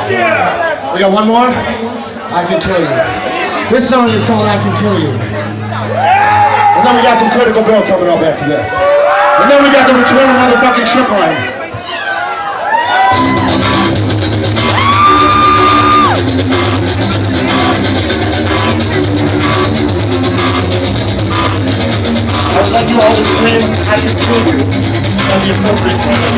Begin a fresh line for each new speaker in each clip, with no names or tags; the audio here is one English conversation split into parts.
We got one more? I Can Kill You. This song is called I Can Kill You. And then we got some Critical Bill coming up after this. And then we got the return of motherfucking Tripline. I would like you all to scream, I can kill you, at the appropriate time.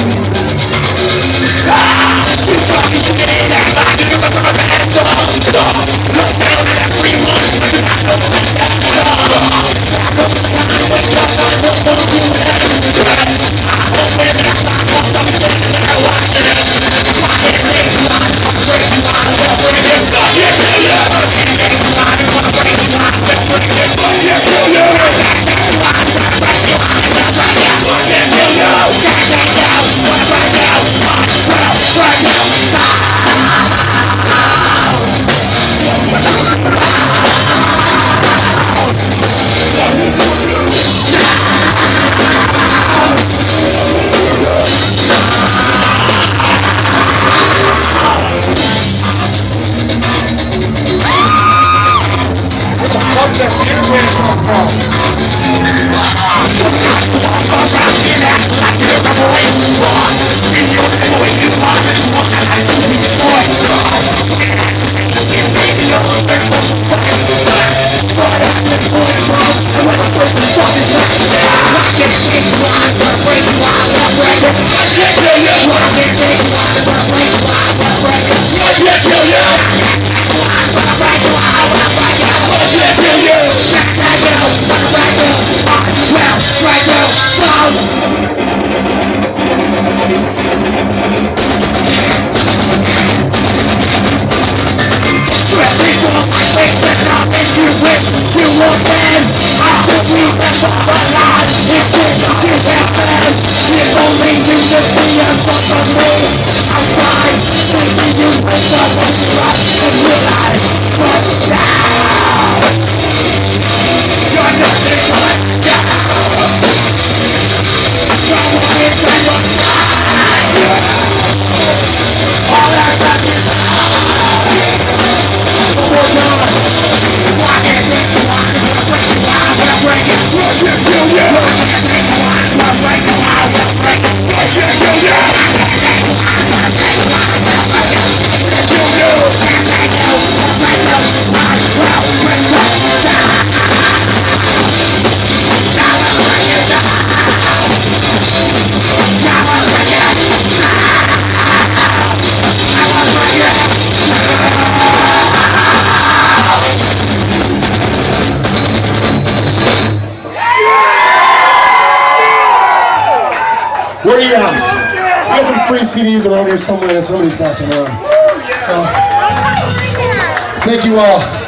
Where are you guys? We got some free CDs around here somewhere that somebody's passing around. So, thank you all.